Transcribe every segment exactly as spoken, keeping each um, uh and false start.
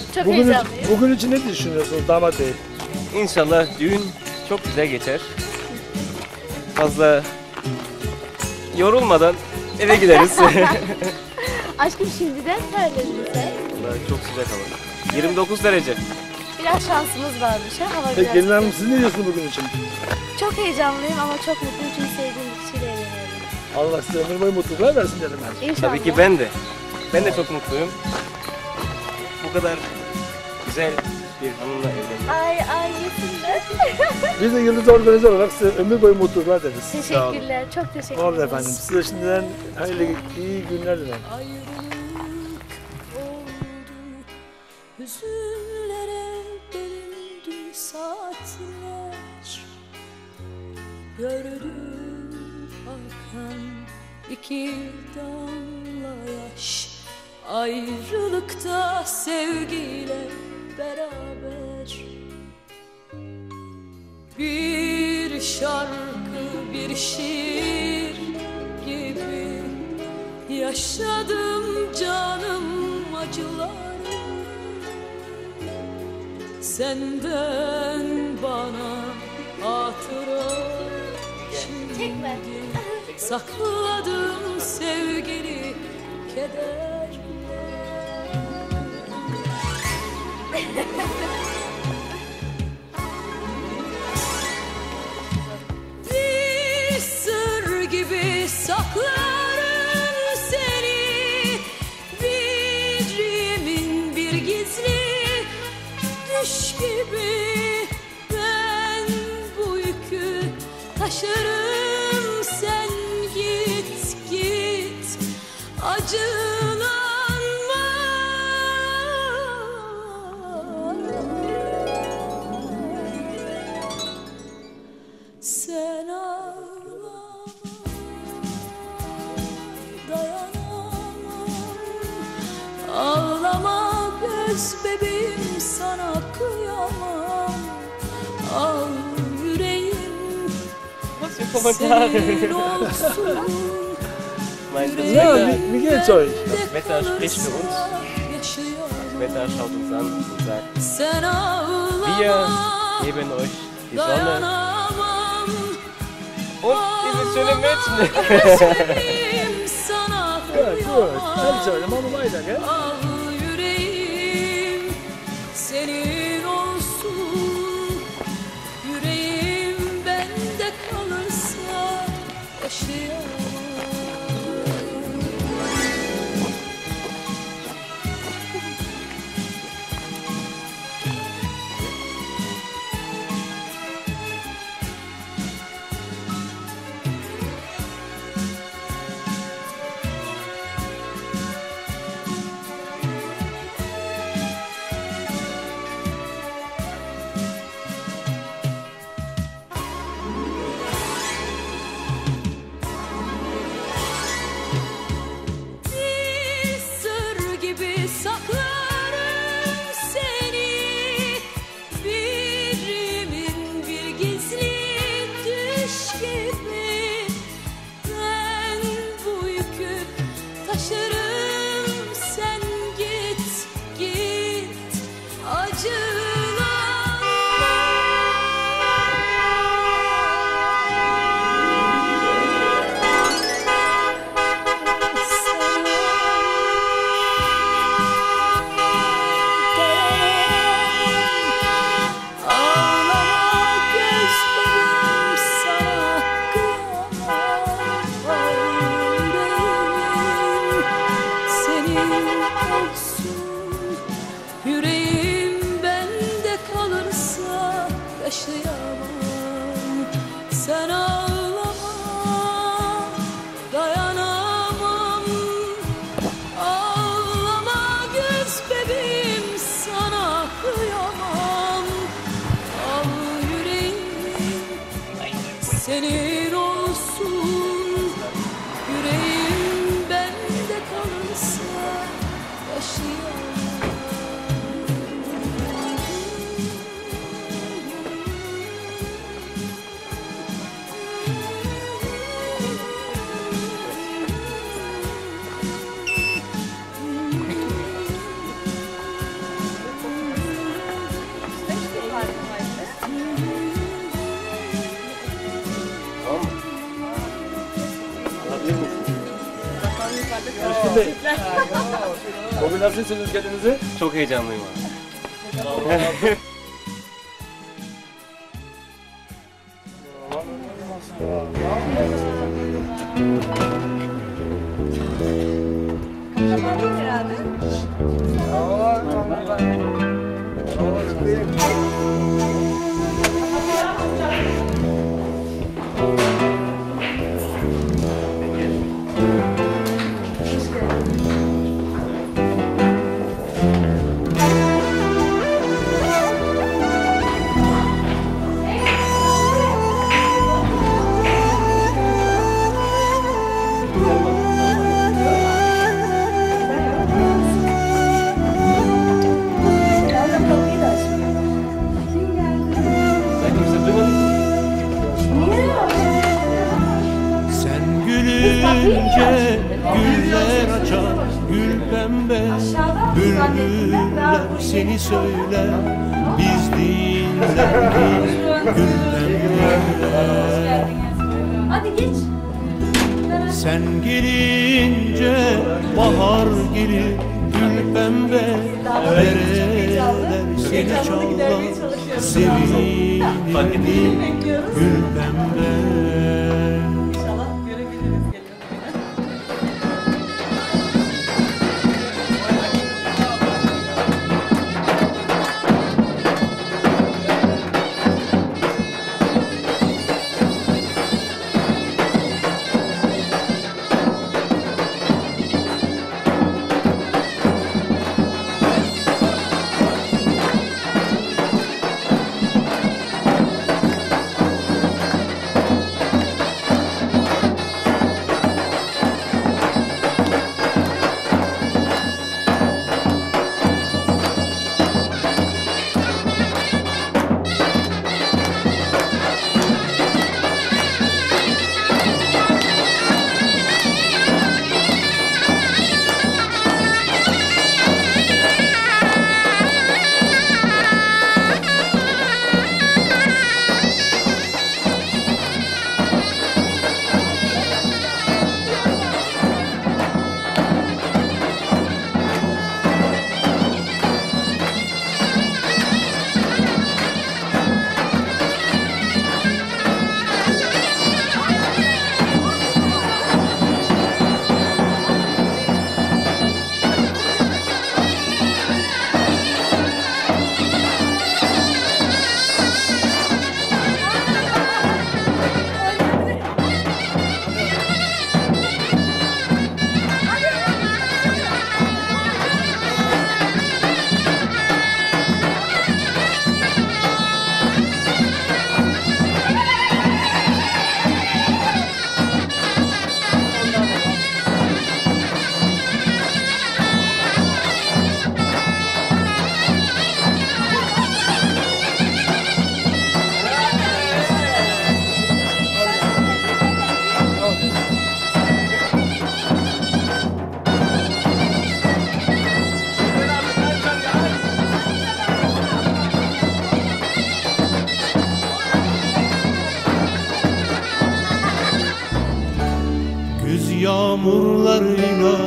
Çok Bugün, heyecanlıyım. bugün için ne düşünüyorsunuz damat bey? İnşallah düğün çok güzel geçer. Fazla yorulmadan eve gideriz. Aşkım şimdiden terledin sen. Vallahi çok sıcak hava. yirmi dokuz derece. Biraz şansımız varmış ha. Hava Peki biraz gelin hanım sıcak. siz ne diyorsunuz bugün için? Çok heyecanlıyım ama çok mutluyum çünkü sevdiğim bir kişiyle evleniyorum. Allah size ömür boyu mutluluklar versin dedim ben. İnşallah. Tabii ki ben de. Ben de çok mutluyum. Bu kadar güzel bir hanımla evlendim. Ay ailesinden. Biz de Yıldız Organize olarak size ömür boyu mutluluklar deriz. Sağ olun. Teşekkürler. Çok teşekkür Oldu ederiz. efendim. Size şimdiden hayırlı iyi günler dilerim. Hüzünlere bölündü saatler. Gördüm akan iki damla yaş. Ayrılıkta sevgiyle beraber. Bir şarkı, bir şiir gibi yaşadım canım acıları. Senden bana hatıra Çekme. şimdi sakladım sevgili keder. Bir sır gibi saklarım seni, vicrimin bir gizli düş gibi. Ben bu yükü taşırım, sen git git acılanma. Sen ağlama, dayanamam. Ağlama göz bebeğim, sana kıyamam. Al yüreğim senin olsun. Mein Gott, Ja, Wetter, wie, wie geht's euch? das Wetter spricht für uns. Das Wetter schaut uns an und sagt, Sen wir ağlama, geben euch die Sonne dayanamam. und diese schöne Mädchen. Gözlerim sana Ja, gut. kıyamam. Hadi söyle, onu bayda gel. Al yüreğim senin olsun. Yüreğim bende kalırsa yaşayamam. Bir sır gibi saklarım seni, birimin bir gizli düş gibi. Ben bu yükü taşırım, sen git git acılanma. Ağlama gözlerim, sana kıyamam. Yüreğim senin olsun. Yüreğim bende kalırsa yaşayamam. Sen ağlama, dayanamam. Ağlama göz bebeğim, sana kıyamam. Al yüreğim senin olsun. Yüreğim bende kalırsa yaşayamam. Bey. Bugün nasıl hissediyorsunuz kendinizi? Çok heyecanlıyım abi. Sen kimse duymadın mı? Sen gülünce güller açar, gül pembe. Bülbüller seni söyler, biz dinlerdik gül pembe. Hadi geç. Sen gelince bahar gelir, gül pembe. Dereler seni çalar, sevinirdik gül pembe. Güz yağmurlarıyla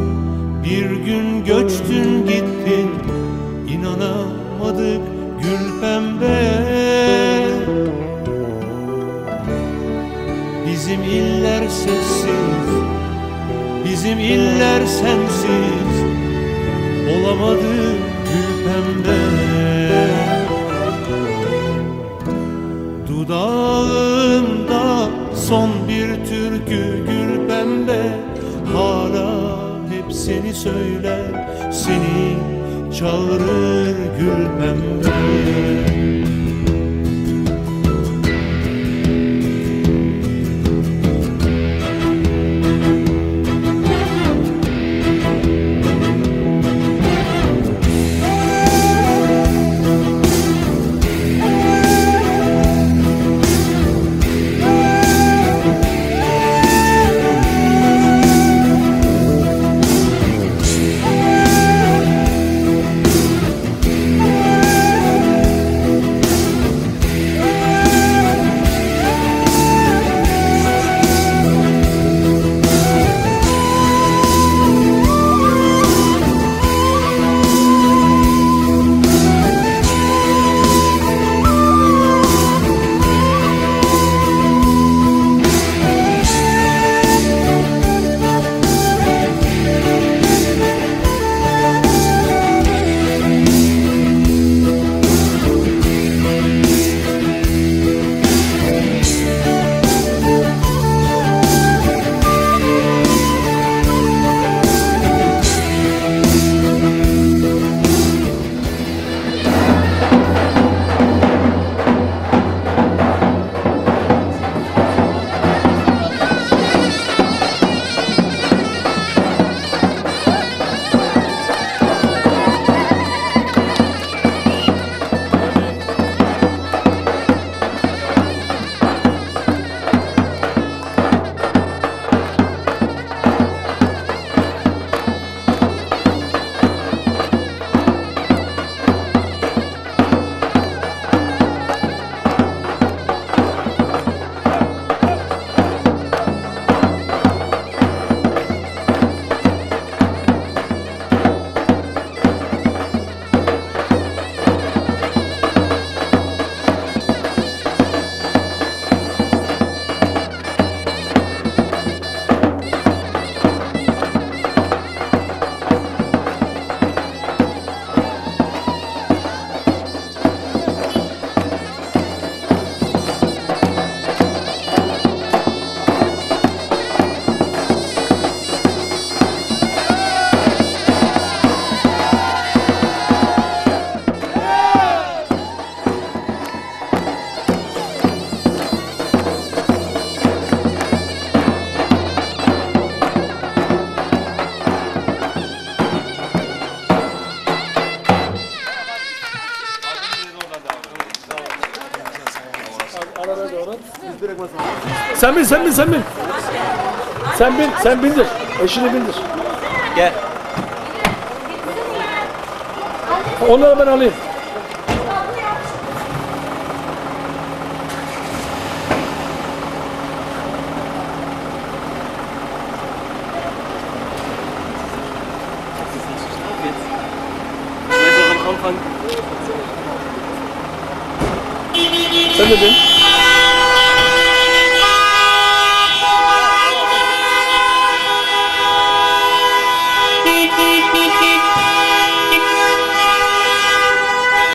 bir gün göçtün gittin, inanamadık gül pembe. Bizim iller sessiz, bizim iller sensiz, olamadı gül pembe. Dudağımda son bir türkü gül pembe, hala hep seni söyler, seni çağırır gül pembe. Sen bin, sen bin, sen bin. Sen bin, sen bindir. Eşini bindir. Gel. Onları ben alayım. Vielleicht auch am Anfang. Sen de bin.